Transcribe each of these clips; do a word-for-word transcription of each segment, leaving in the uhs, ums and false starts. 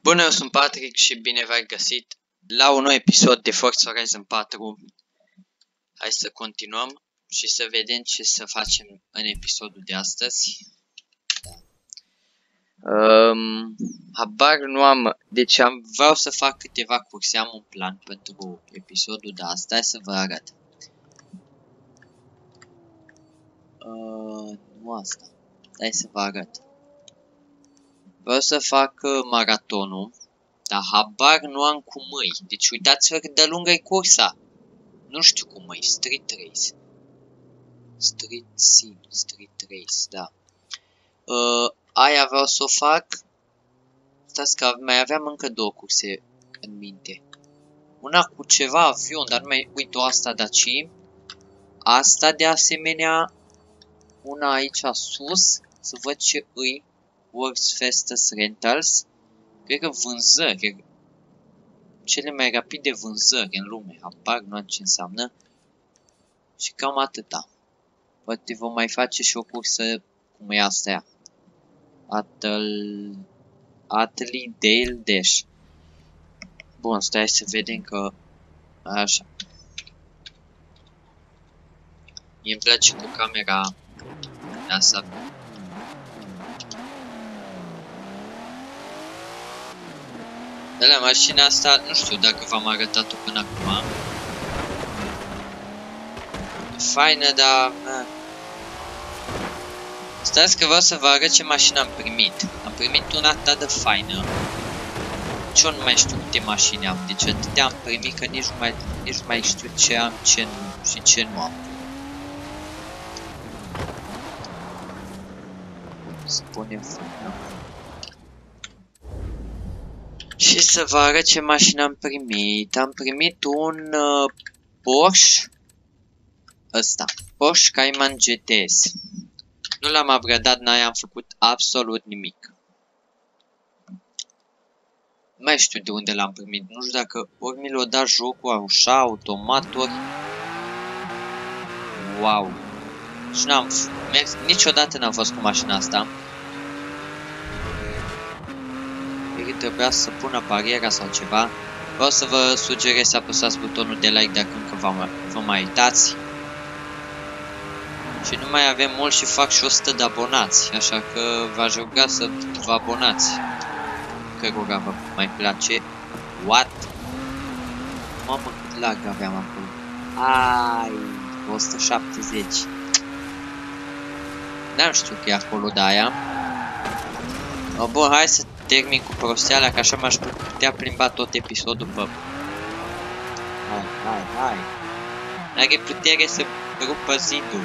Bună, eu sunt Patrick și bine v-ați găsit la un nou episod de Forza Horizon patru. Hai să continuăm și să vedem ce să facem în episodul de astăzi. Da. Um, habar nu am, deci am, vreau să fac câteva curse, am un plan pentru episodul de astăzi, hai să vă arăt. Uh, nu asta, hai să vă arăt. Vreau să fac uh, maratonul. Dar habar nu am cum îi. Deci uitați-vă cât de lungă e cursa. Nu știu cum îi. Street Race. Street Sim. Street Race, da. Uh, aia vreau să o fac. Stați că mai aveam încă două curse în minte. Una cu ceva avion, dar nu mai uit o asta Daci. Asta de asemenea. Una aici sus. Să văd ce îi. World's Fastest Rentals. Cred că vânzări. Cele mai rapide vânzări în lume. Habar nu am ce înseamnă. Și cam atâta. Poate vom mai face și o cursă cum e asta. Atl... Atli Dale Dash. Bun, stai să vedem că... Așa. Mie îmi place cu camera asta. De la mașina asta, nu știu dacă v-am arătat-o până acum. E faină, dar... Stați că vreau să vă arăt ce mașină am primit. Am primit una atât de faină. Nici eu nu mai știu câte mașini am. Deci atâtea am primit că nici nu mai, nici nu mai știu ce am, ce nu și ce nu am. Spunem faină. Și să vă arăt ce mașină am primit. Am primit un uh, Porsche. Ăsta. Porsche Cayman G T S. Nu l-am upgradat, n-ai am făcut absolut nimic. Nu mai știu de unde l-am primit. Nu știu dacă ori mi l-a dat jocul așa, automat, ori... Wow. Și n-am mers, niciodată n-am fost cu mașina asta. Trebuia să pună bariera sau ceva. Vreau să vă sugerez să apăsați butonul de like dacă încă vă, vă mai uitați. Și nu mai avem mult și fac și o sută de abonați. Așa că v-aș ruga să vă abonați. Cărora vă mai place. What? Mamă, cât lag aveam acolo. Ai, o sută șaptezeci. N-am știut că e acolo de aia. O, bun, hai să termin cu prosteala, că așa m-aș putea plimba tot episodul pe... Hai, hai, hai. N-are putere să rupă zidul.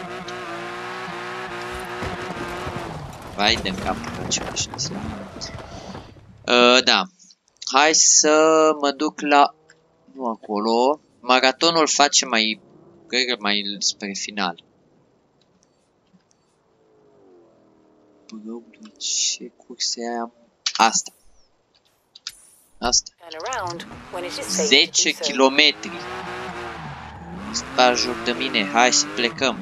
Vai de capul ce mașină să uh, da. Hai să mă duc la... Nu acolo. Maratonul face mai... Cred mai spre final. Bă, ce curse am? Asta. Asta. zece kilometri. Stai joc de mine. Hai să plecăm.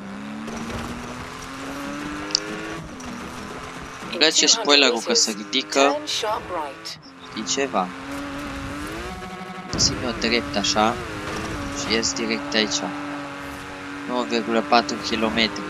Îmi place spoilerul că se ridică. Știi ceva? Ține-o drept așa. Și ies direct aici. nouă virgulă patru kilometri.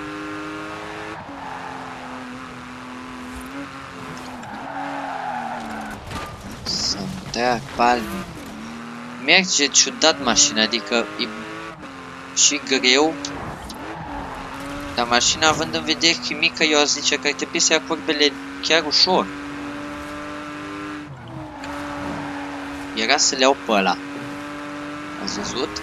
Trag palme. Merge ciudat mașina, adică e și greu. Dar mașina, având în vedere că e mică, eu aș zice că ar trebui să ia curbele chiar ușor. Era să le iau pe ăla. Ați văzut?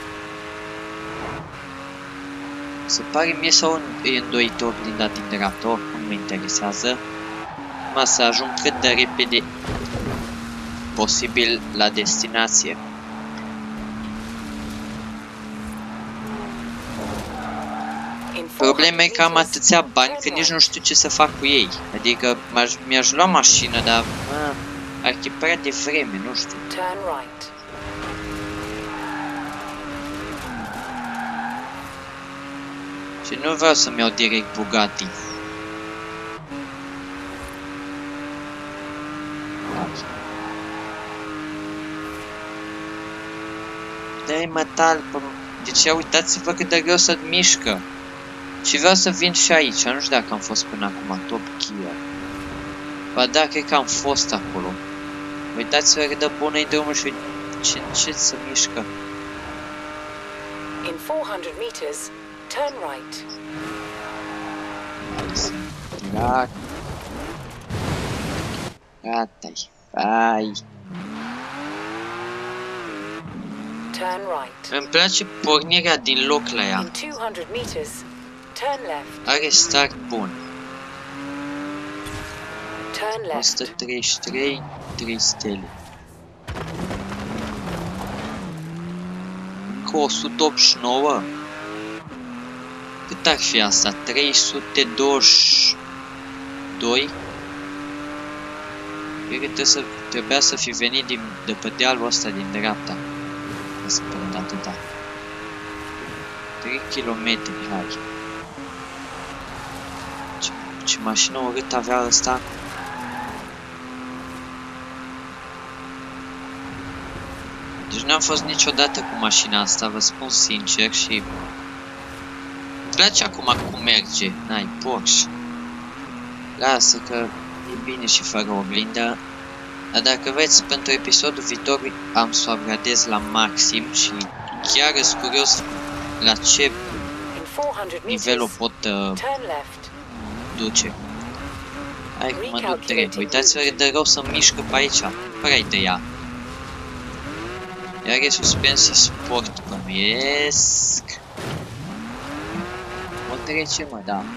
Se pare mie sau e îndoit oglinda din dreapta, oricum mă interesează. Mă să ajung cât de repede posibil la destinație. Problema e că am atâția bani că nici nu știu ce să fac cu ei. Adică mi-aș lua mașină, dar a, ar fi prea devreme, nu știu. Și nu vreau să-mi iau direct Bugatti. Dă-i mă talpă. Deci ia uitați-vă cât de greu să mișcă. Și vreau să vin și aici. Nu știu dacă am fost până acum Top Gear. Ba da, cred că am fost acolo. Uitați-vă cât de bună-i drumul și ce încet să mișcă. In four hundred meters, turn right. Gata. Gata-i. Hai. Turn right. Îmi place pornirea din loc la ea. In two hundred meters, turn left. Are start bun. Turn o left. sută treizeci și trei, trei stele. Încă o sută optzeci și nouă. Cât ar fi asta? trei sute douăzeci și doi? Cred că trebuie să, trebuia să fi venit din, de pe dealul ăsta din dreapta. Ca să prind atâta. trei kilometri, hai. Ce, ce mașină urât avea ăsta? Deci n-am fost niciodată cu mașina asta, vă spun sincer, și îmi place acum cum merge. N-ai Porsche. Lasă că e bine și fără oglindă. Dar dacă vreți, pentru episodul viitor am să o upgradez la maxim și chiar sunt curios la ce nivel o pot uh, duce. Hai că mă duc drept. Uitați-vă de rău să mișcă pe aici. Prea-i de ea. Iar e suspensii sport, bănuiesc. O trece, mă, da.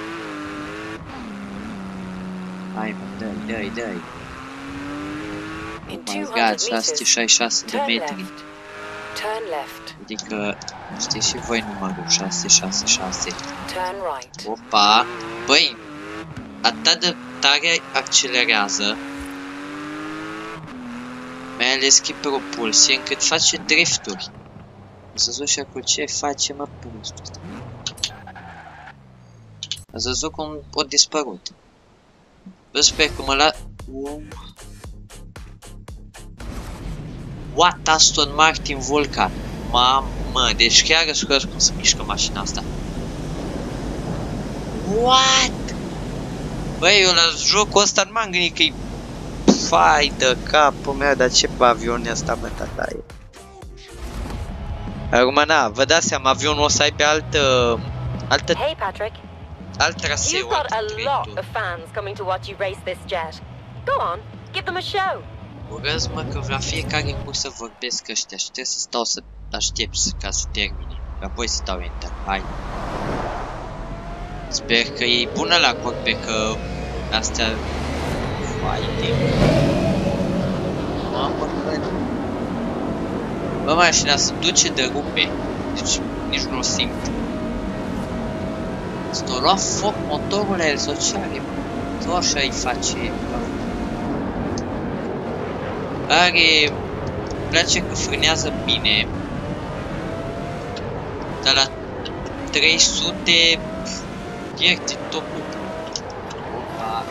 Hai, mă, dă-i, dă-i, dă-i. Oh my god, șase sute șaizeci și șase de metri. Adică, știți și voi numărul, șase sute șaizeci și șase. Opa! Băi, atât de tare accelerează, mai ales că propulsie, încât face drifturi. Ați văzut și acolo ce face, mă, prostul ăsta. Ați văzut cum a dispărut. Bă, sper că mă la... Uh. What? Aston Martin Vulcan. Mamă, deci chiar îți curios cum se mișcă mașina asta. What? Băi, eu la jocul ăsta nu m-am gândit că-i... Fai de capul meu, dar ce avion e ăsta, mă, tataie? Acum, na, vă dați seama, avionul o să aibă altă... Altă... Hey, Patrick. Alt traseu, You've got a lot alt of fans coming to watch you race this jet. Go on, give them a show. Urăz-mă că la fiecare cursă vorbesc ăștia și trebuie să stau să aștept ca să termine. Apoi să dau enter. Hai. Sper că e bună la cockpit, că astea... Fighting. Mamă, că... Bă, mașina se duce de rupe. Deci nici nu o simt. S-a luat foc motorul la el, sau ce are? Tu așa îi face... Are... Îmi place că frânează bine. Dar la trei sute... Pierde topul. Opa.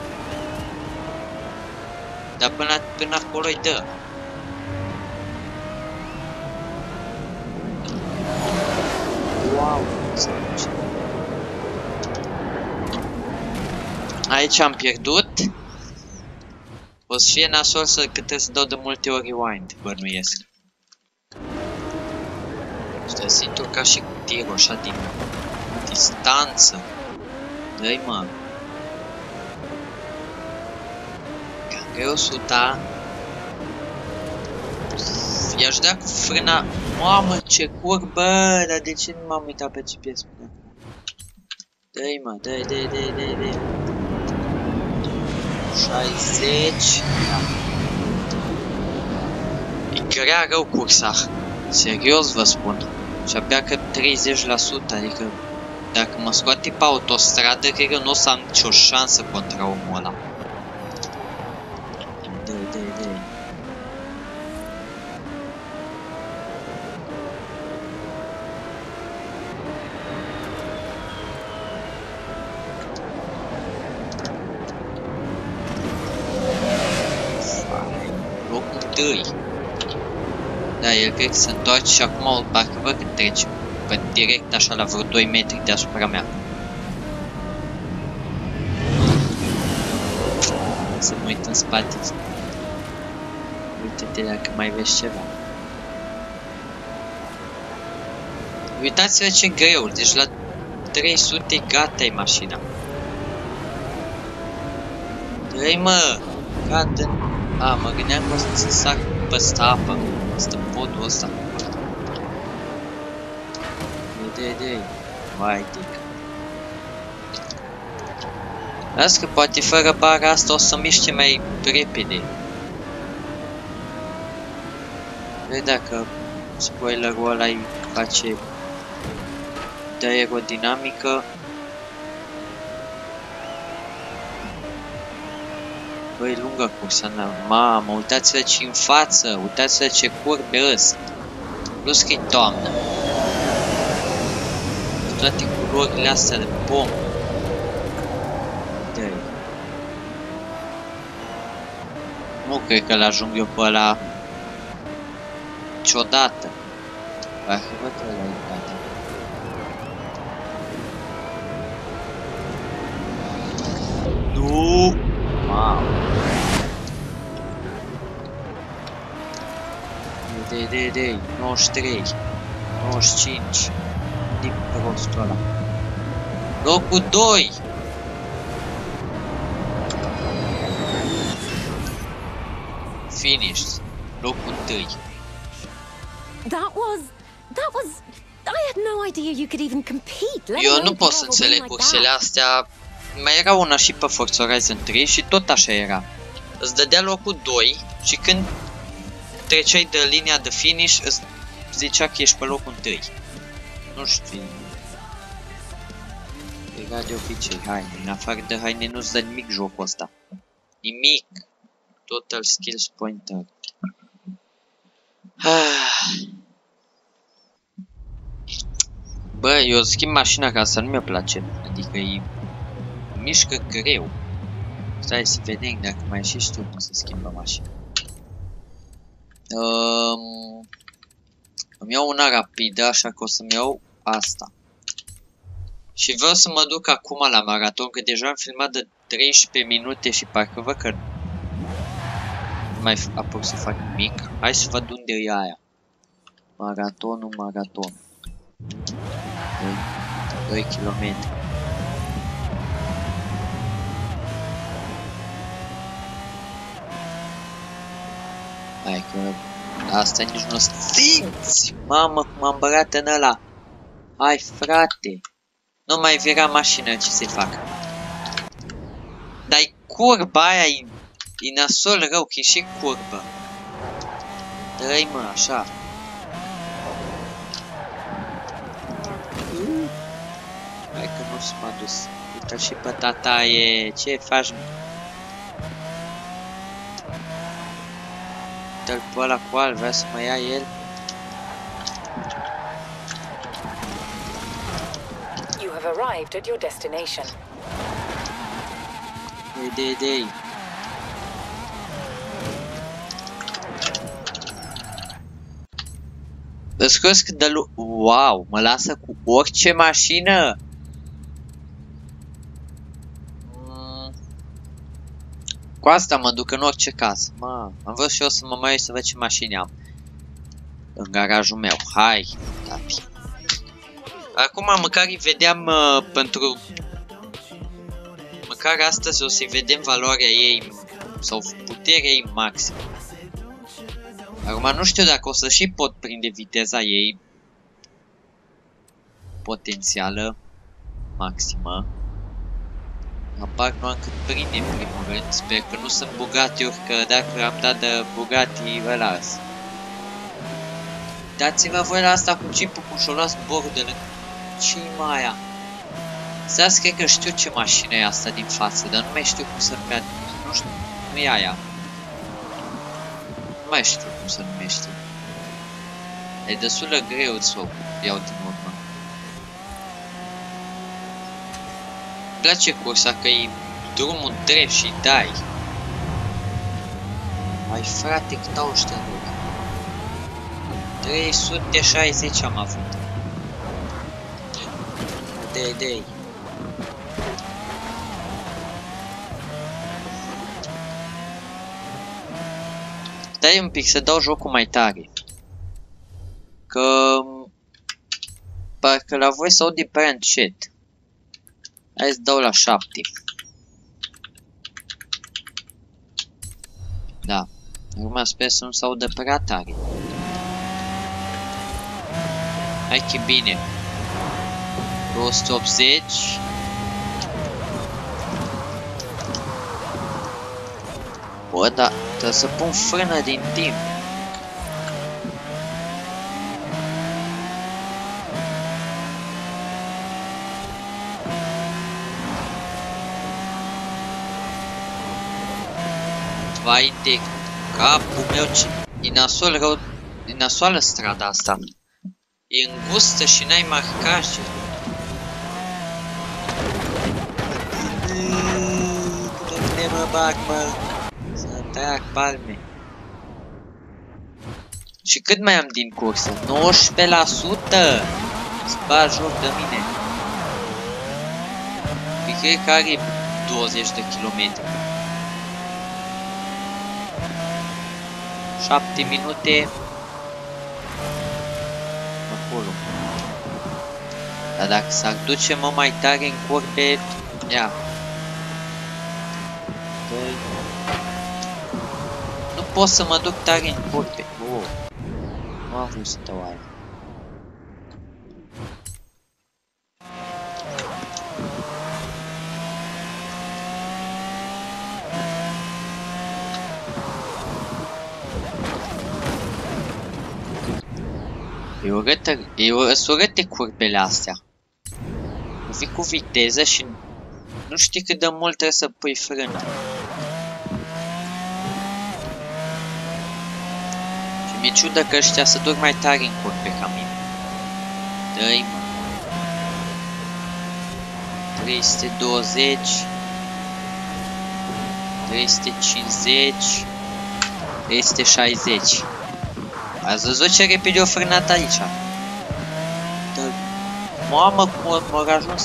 Dar până, până acolo îi dă. Wow. Aici am pierdut. O să fie nasol să că trebuie să dau de multe ori rewind, bănuiesc. Stă singur ca și cu tirul, așa din distanță. Dă-i, mă. Cam greu suta. I-aș da cu frâna. Mamă, ce curbă! Dar de ce nu m-am uitat pe G P S până acum? Dă-i, mă, dă-i, dă-i, dă-i, dă-i, dă-i. șaizeci. E grea rău cursa. Serios vă spun. Și abia că treizeci la sută, adică dacă mă scoate pe autostradă, cred că nu o să am nicio șansă contra omul ăla. Dă-i, dă-i, dă-i. Locul întâi. Da, el cred că se întoarce și acum parcă văd că trece pe direct așa la vreo doi metri deasupra mea. Să mă uit în spate. Uite-te dacă mai vezi ceva. Uitați-vă ce greu, deci la trei sute gata e mașina. Dă-i mă! Gata! A, mă gândeam că o să sar peste apă. Peste podul ăsta. De-de-de. Vai, dic. Las că poate fără bara asta o să miște mai repede. Vezi dacă spoilerul ăla îi face de aerodinamică. Băi, lungă cursa, mamă, uitați-vă ce în față, uitați-vă ce curbe ăsta. Plus că-i toamnă. Toate culorile astea de pom. Dă-i. Nu cred că l-ajung eu pe ăla niciodată. Parcă văd că ăla e gata. Nu! Mamă! De, de, de, nouăzeci și trei, nouăzeci și cinci, din prostul ăla. Locul doi! Finish. Locul doi. That was... That was... I had no idea you could even compete. Let Eu alone nu pot pull să off a win înțeleg like cursele that. astea. Mai era una și pe Forza Horizon trei și tot așa era. Îți dădea locul doi și când treceai de linia de finish îți zicea că ești pe locul întâi. Nu știu. Era de obicei haine. În afară de haine nu-ți dă nimic jocul ăsta. Nimic. Total skills pointer. Bă, eu schimb mașina ca asta, nu mi-a place. Adică e... mișcă greu. Stai să vedem dacă mai și știu cum să schimbă mașina. Um, îmi iau una rapidă, așa că o să-mi iau asta. Și vreau să mă duc acum la maraton, că deja am filmat de treisprezece minute și parcă văd că nu mai apuc să fac nimic. Hai să văd unde e aia. Maratonul, maraton. doi kilometri. Hai că asta nici nu simți. Mamă, cum am băgat în ăla. Hai, frate. Nu mai vira mașina, ce să-i fac? Dar-i curba aia, e, e nasol rău, că e și curbă. Dă-i mă, așa. Hai că nu s-a dus. Uite-l și pe tataie. Ce faci, mă? Uite-l pe ăla cu al, vrea să mă ia el. You have arrived at your destination. Dei, dei, dei. Îți crezi că de lu... Wow, mă lasă cu orice mașină? Mm. Cu asta mă duc în orice casă. Mă, am vrut și eu să mă mai uit să văd ce mașini am în garajul meu. Hai, tati. Acum măcar îi vedeam uh, pentru... Măcar astăzi o să-i vedem valoarea ei sau puterea ei maximă. Acum nu știu dacă o să și pot prinde viteza ei potențială maximă. Apar nu am cât prinde în primul rând. Sper că nu sunt Bugatti-uri, că dacă am dat de Bugatti, vă las. Dați-vă voi la asta cu jeepul, cum și-o luați borul de lângă. Ce-i mai aia? Stați, cred că știu ce mașină e asta din față, dar nu mai știu cum să numea. Nu știu, nu e aia. Nu mai știu cum se numește. E destul de greu să o iau din urmă. Îmi place cursa că e drumul drept și dai. Ai frate, cât au ăștia lor. trei sute șaizeci am avut. Dei, dei. Stai un pic să dau jocul mai tare. Că... parcă la voi să aude prea încet. Hai să dau la șapte. Da. Acum sper să nu se audă prea tare. Hai că bine. două sute optzeci. Bă, da, trebuie să pun frână din timp. Vai de capul meu, ce... E nasol rău... E nasoală strada asta. E îngustă și n-ai marcaje. Unde mă bag, mă? Să trag palme. Și cât mai am din cursă? nouăsprezece la sută! Îți bagi joc de mine. Păi cred că are douăzeci de kilometri. șapte minute. Acolo. Dar dacă s-ar duce mă mai tare în curbe, ia. Doi. Nu pot să mă duc tare în curbe. Oh. Nu am vrut să dau aia. E urâtă, e urâte curbele astea. Vii cu viteză și nu știi cât de mult trebuie să pui frână. Și mi-e ciudă că ăștia se duc mai tare în curbe ca mine. Dă-i, mă. trei sute douăzeci. trei sute cincizeci. trei sute șaizeci. Ați văzut ce repede o frânat aici? Dă... Mamă, cum m-a ajuns?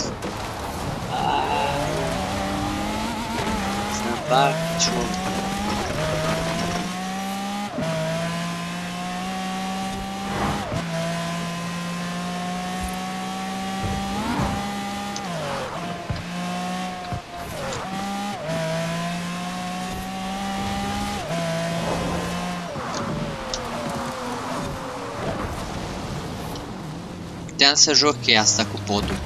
Să-mi bag ciun. Puteam să joc cheia asta cu podul.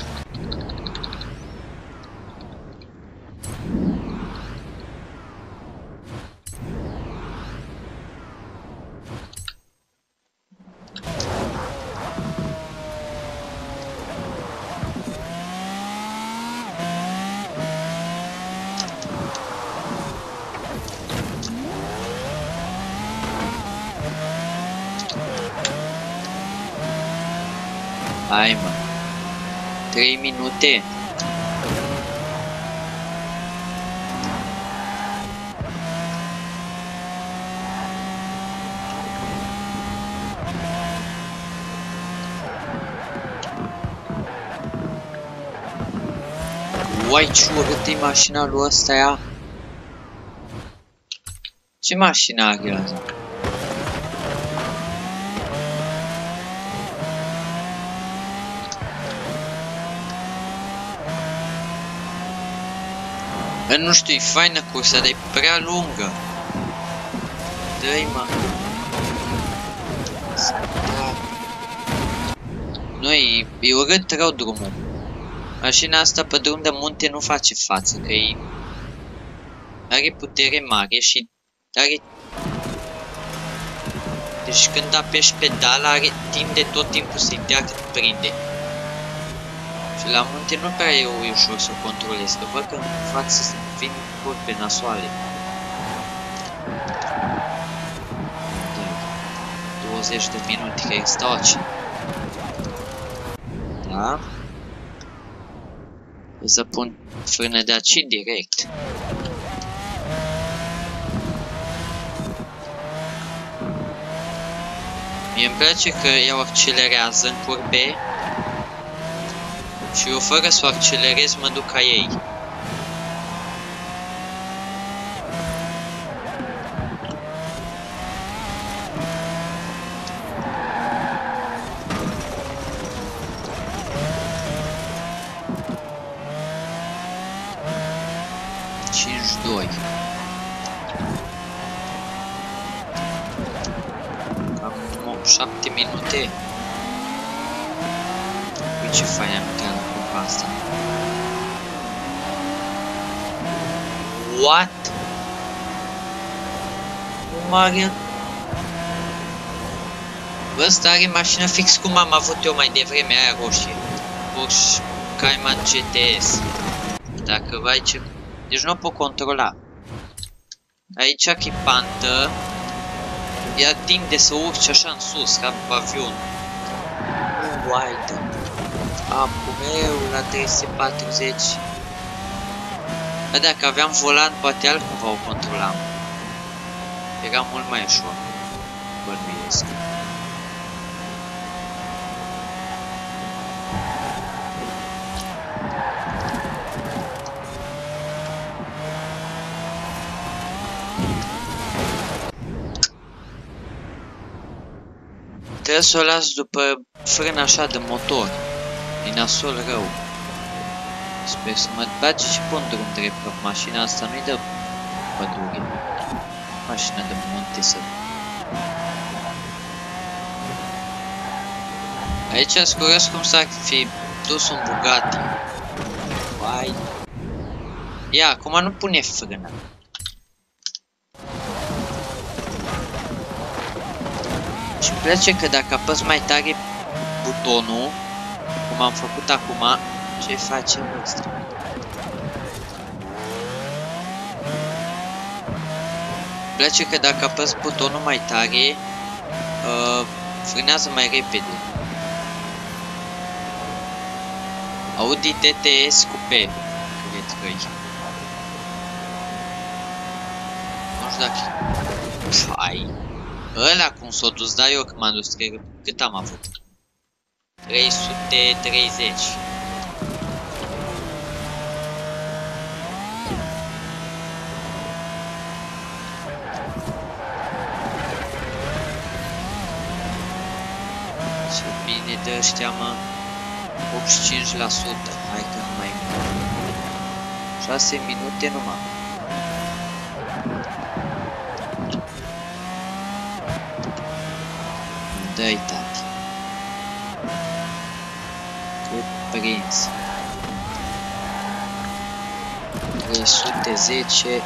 Hai, mă. trei minute. Uai, ce urât-i mașina lui ăsta, ea. Ce mașină are asta? Nu știu, e faină cursa, dar e prea lungă. Dă-i, mă. Nu, e, e urât rău drumul. Mașina asta pe drum de munte nu face față, că e... are putere mare și are... Deci când apeși pedala, are, tinde tot timpul să-i dea cât prinde. Și la munte nu prea e ușor să o controlezi, că văd că în față vin curbe nasoale. douăzeci de minute, că stau aici. Da? O să pun frână de aici direct. Mie îmi place că ea o accelerează în curbe și eu fără să o accelerez mă duc ca ei. cinci doi. Acum șapte minute. Uite ce fain am uitat la curba asta. What? Marian? Ăsta are mașină fix cum am avut eu mai devreme, aia roșie. Porsche Cayman G T S. Dacă vai ce... Deci nu o pot controla. Aici că e pantă. Ea tinde să urci așa în sus, ca pe avion. Wide. Apul meu la trei sute patruzeci. Dar dacă aveam volan, poate altcumva o controlam. Era mult mai ușor. Bănuiesc. Trebuie să o las după frân așa de motor. E nasol rău. Sper să mă bage și pe un drum drept, că mașina asta nu-i de pădure. Mașina de munte să... Aici sunt curios cum s-ar fi dus un Bugatti. Vai. Ia, acum nu pune frână. Și îmi place că dacă apăs mai tare butonul, cum am făcut acum, ce facem ăsta? Îmi place că dacă apăs butonul mai tare, uh, frânează mai repede. Audi T T S Coupe, cred că-i. Nu știu dacă... Hai! Ăla cum s-o dus, da eu că m-am dus, cred, cât am avut? trei sute treizeci. Ce bine de ăștia, mă. optzeci și cinci la sută. Hai că nu mai mult. șase minute numai. Dă-i, tati. Cât prins. trei sute zece.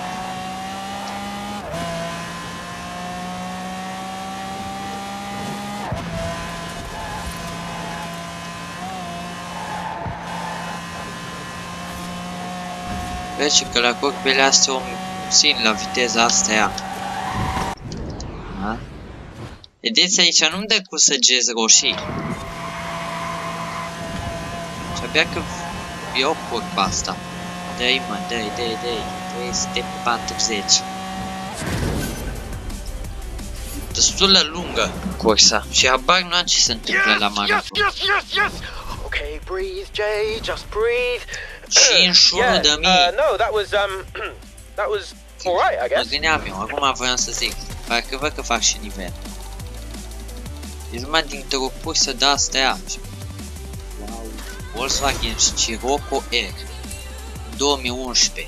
Vezi că la corbele astea o țin la viteza asta ea. Da? Vedeți, aici nu-mi dă cu săgeți roșii. Și abia că eu curba asta. Dă-i, mă, dă-i, dă-i, dă-i. trei sute patruzeci. Destul de lungă cursa. Și habar nu am ce se întâmplă la maraton. Yes, yes, yes, yes. Okay, breathe, Jay, just breathe. cincizeci și unu de mii. Uh, no, that was um that was all right, I guess. Mă gândeam eu, acum voiam să zic. Parcă văd că fac și nivel. Deci numai dintr-o cursă de asta ea. Wow. Volkswagen Scirocco R două mii unsprezece.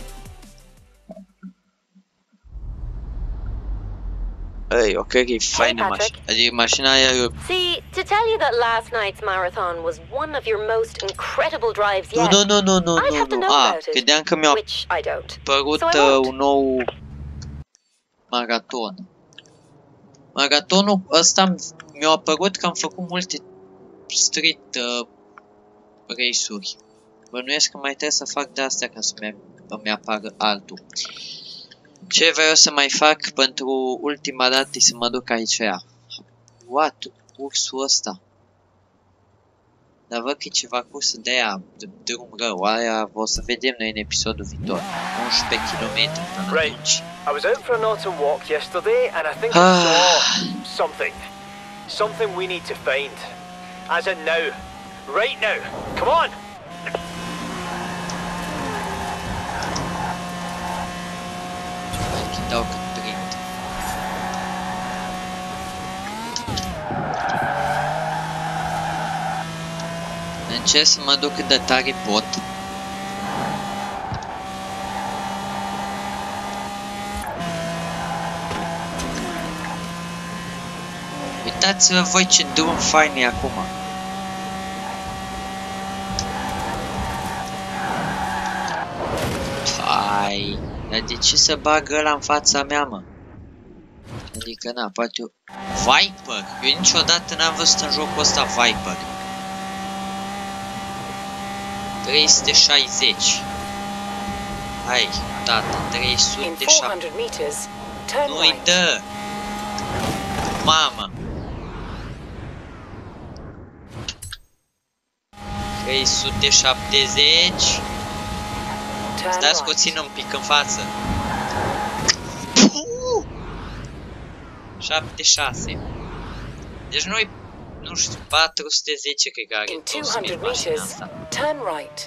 Ei, ok, e faină mașina. Adică mașina aia e... See, to tell you that last night's marathon was one of your most incredible drives yet, Nu, nu, nu, nu, I'd nu, have to nu. know Ah, about it, credeam că mi-a which I don't. apărut So I uh, won't. un nou maraton. Maratonul ăsta mi-a apărut că am făcut multe street uh, race-uri. Bănuiesc că mai trebuie să fac de astea ca să mi apară altul. Ce vreau să mai fac pentru ultima dată să mă duc aici ea. What? Cursul ăsta. Dar văd că e ceva cursă de aia, de drum rău. Aia o să vedem noi în episodul viitor. unsprezece kilometri până atunci. I was out for an autumn walk yesterday and I think I saw something. Something we need to find. As in now. Right now. Come on! Hai dau cât prind. Încerc să mă duc cât de tare pot. Uitați-vă voi ce drum fain e acum. Hai, dar de ce să bagă ăla în fața mea, mă? Adică, na, poate eu... Viper! Eu niciodată n-am văzut în jocul ăsta Viper. trei sute șaizeci. Hai, tata, trei sute șaptezeci. Nu-i dă! Mamă! trei sute șaptezeci. Stați că o țin un pic în față. șaptezeci și șase. Deci noi, nu știu, patru sute zece cred că are două mașina asta. Turn right.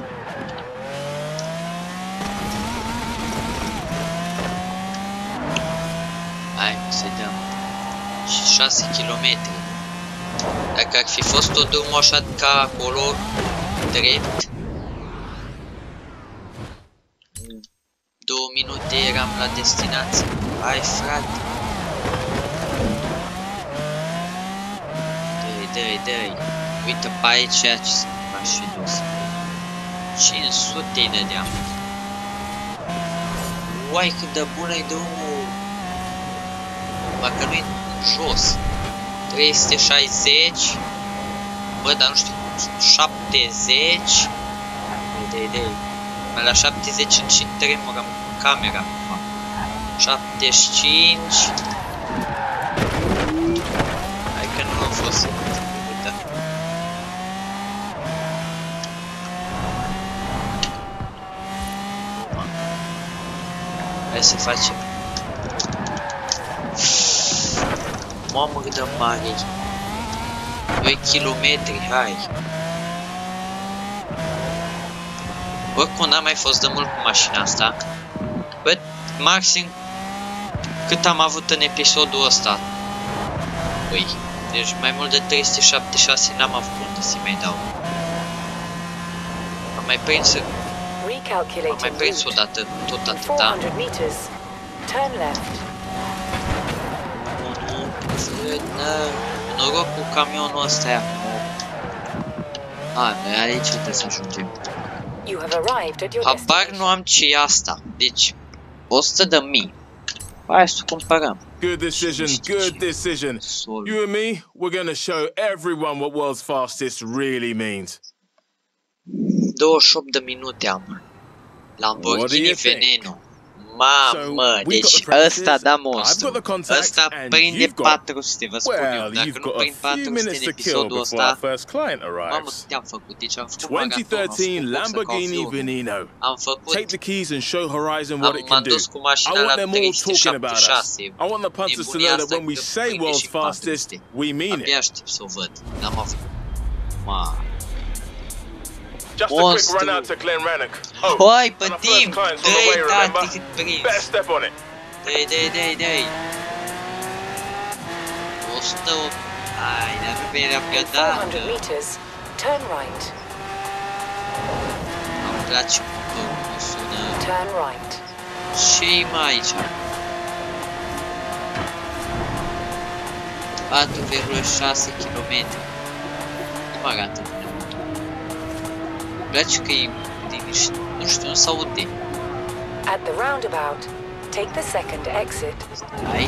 Hai, să dăm șase kilometri. Dacă ar fi fost tot drumul așa ca acolo, drept, două minute eram la destinație. Hai, frate. Dă-i, dă-i, dă-i. Uite pe aici ce m-aș fi dus. cinci sute îi dădeam. Uai, cât de bună-i drumul. Dacă nu-i jos. trei sute șaizeci. Bă, dar nu știu, șaptezeci. Dă-i, dă-i. Mai la șaptezeci în și tremurăm camera acum. șaptezeci și cinci. Hai că nu am fost. Uite. Hai să facem. Mamă, cât de mare e. doi kilometri, hai. Oricum n-am mai fost de mult cu mașina asta. Bă, maxim cât am avut în episodul ăsta. Băi, deci mai mult de trei sute șaptezeci și șase n-am avut unde să mai dau. Am mai prins, am mai prins odată tot atâta. Noroc cu camionul ăsta e acum. A, noi aici trebuie să ajungem. Habar nu am ce e asta. Deci, o sută de mii. Hai să cumpărăm. Good decision, good decision. You and me, we're gonna show everyone what world's fastest really means. douăzeci și opt de minute am. Lamborghini Veneno. Mamă, deci ăsta da monstru. Ăsta prinde patru sute, vă spun eu. Dacă nu prind patru sute în episodul ăsta, mamă, te-am făcut. Deci am făcut maraton, Lamborghini Veneno. Am făcut, Take the keys and show Horizon what it can do. dus cu mașina la trei sute șaptezeci și șase. I want the punters to know that when we say world's fastest, we mean it. Abia aștept să o văd. N-am avut. Mamă. Just a quick run out to Glenrannoch. Oh, Hoi, pe and our timp! first client's on the way, Dă-i, remember? tati, cât prins! Better step on it. Dă-i, dă-i, dă-i, dă-i! o sută opt... Ai, dar nu mi-era prea dată! Turn right. Îmi place cum sună... Turn right. Ce-i mai aici? patru virgulă șase kilometri. Nu arată bine. Îmi place că e liniște. Nu știu, nu s-aude. At the roundabout, take the second exit. Stai.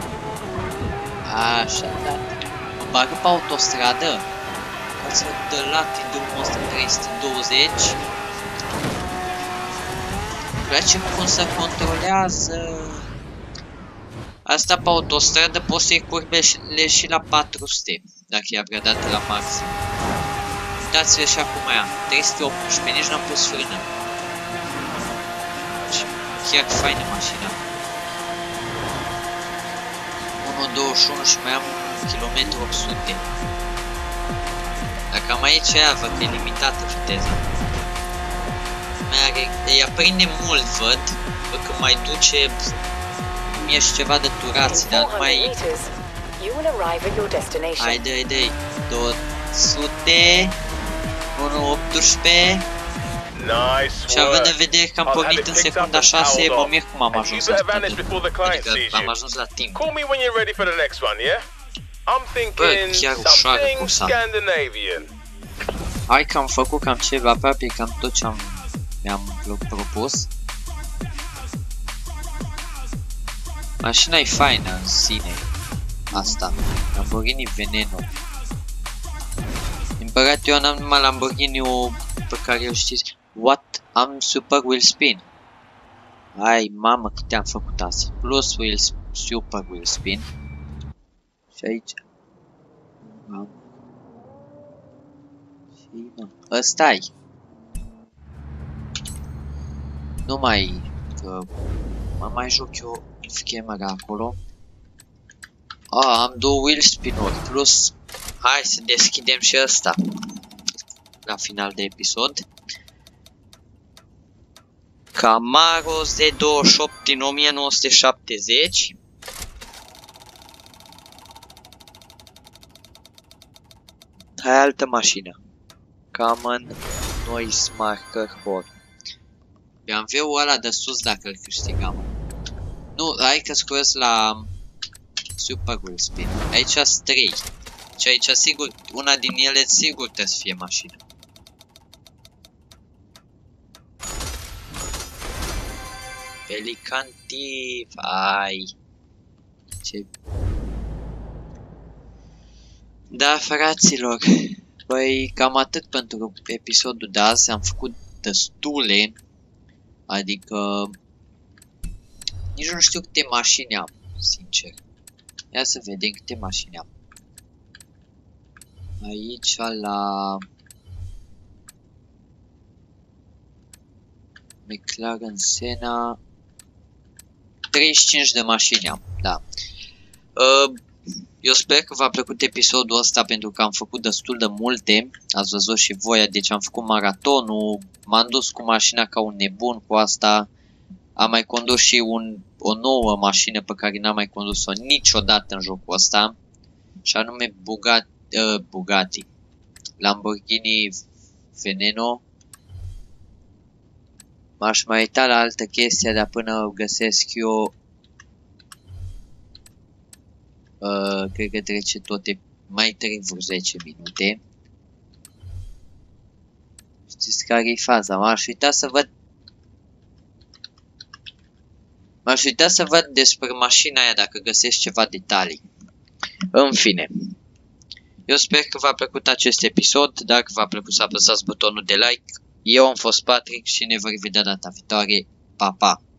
Așa, da. Mă bagă pe autostradă. Ca să dă lati drumul ăsta trei sute douăzeci. Îmi place cum se controlează. Asta pe autostradă poți să-i curbele și la patru sute. Dacă i-a vreodată la maxim. Uitați-vă și acum aia. trei sute optsprezece, nici n-am pus frână. Chiar faină mașina. unu unu douăzeci și unu și mai am kilometri opt sute. Dacă am aici aia, văd că e limitată viteza. Ea prinde mult, văd, bă, că mai duce, cum e și ceva de turați, dar nu mai... Haide, haide, două sute, unu optsprezece... Și având în vedere că am pornit în secunda șase, mă mir cum am ajuns la tot. Adică am ajuns la timp. Bă, chiar ușoară cursa. Hai că am făcut cam ceva, aproape cam tot ce am mi-am propus. Mașina e faină în sine. Asta, Lamborghini Veneno. Din păcate eu n-am numai Lamborghini-ul pe care îl știți. What? Am Super Wheel Spin. Hai, mamă, câte am făcut azi. Plus wheel, Super Wheel Spin. Și aici. Mamă. Și mă. Ăsta-i. Nu mai... Că mă mai joc eu schema acolo. Ah, am două wheel spin-uri. Plus... Hai să deschidem și ăsta. La final de episod. Camaro Z douăzeci și opt din o mie nouă sute șaptezeci. Hai altă mașină. Common Noise Marker Hall. B M W-ul ăla de sus dacă îl câștigam. Nu, hai că scurez la Super Wheel Spin. Aici sunt trei. Și aici sigur, una din ele sigur trebuie să fie mașină. Pelicantiv, ai. Ce... Da, fraților. Băi, cam atât pentru episodul de azi. Am făcut destule. Adică... Nici nu știu câte mașini am, sincer. Ia să vedem câte mașini am. Aici la... McLaren Senna... treizeci și cinci de mașini am, da. Eu sper că v-a plăcut episodul ăsta pentru că am făcut destul de multe. Ați văzut și voi, deci am făcut maratonul. M-am dus cu mașina ca un nebun cu asta. Am mai condus și un, o nouă mașină pe care n-am mai condus-o niciodată în jocul ăsta. Și anume Bugatti, uh, Bugatti. Lamborghini Veneno. M-aș mai uita la altă chestie, dar până găsesc eu... Uh, cred că trece toate... Mai trec vreo zece minute. Știți care-i faza? M-aș uita să văd... M-aș uita să văd despre mașina aia dacă găsesc ceva detalii. În fine. Eu sper că v-a plăcut acest episod. Dacă v-a plăcut să apăsați butonul de like. Eu am fost Patrick și ne vom vedea data viitoare. Pa, pa!